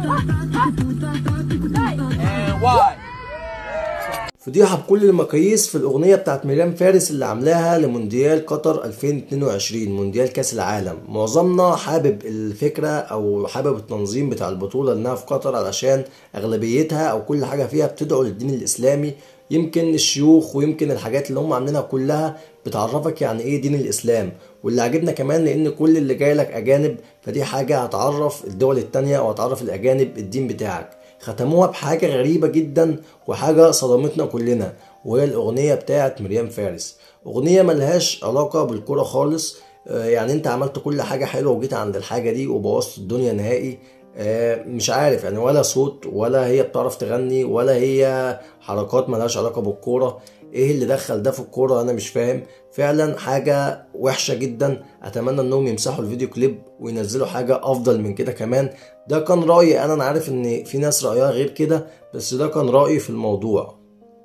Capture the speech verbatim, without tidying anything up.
فضيحة بكل المقاييس في الأغنية بتاعت مريم فارس اللي عاملاها لمونديال قطر ألفين واتنين وعشرين، مونديال كأس العالم. معظمنا حابب الفكرة أو حابب التنظيم بتاع البطولة إنها في قطر، علشان أغلبيتها أو كل حاجة فيها بتدعو للدين الإسلامي. يمكن الشيوخ ويمكن الحاجات اللي هم عاملينها كلها بتعرفك يعني إيه دين الإسلام. واللي عجبنا كمان لأن كل اللي جاي لك أجانب، فدي حاجة هتعرف الدول التانية أو هتعرف الأجانب الدين بتاعك. ختموها بحاجة غريبة جدا وحاجة صدمتنا كلنا، وهي الأغنية بتاعت مريم فارس. أغنية ملهاش علاقة بالكرة خالص. يعني انت عملت كل حاجة حلوة وجيت عند الحاجة دي وبوظت الدنيا نهائي. مش عارف يعني، ولا صوت ولا هي بتعرف تغني ولا هي حركات ملهاش علاقة بالكورة. ايه اللي دخل ده في الكورة؟ انا مش فاهم فعلا. حاجة وحشة جدا. اتمنى انهم يمسحوا الفيديو كليب وينزلوا حاجة افضل من كده كمان. ده كان رأيي انا. انا عارف ان في ناس رأيها غير كده، بس ده كان رأيي في الموضوع.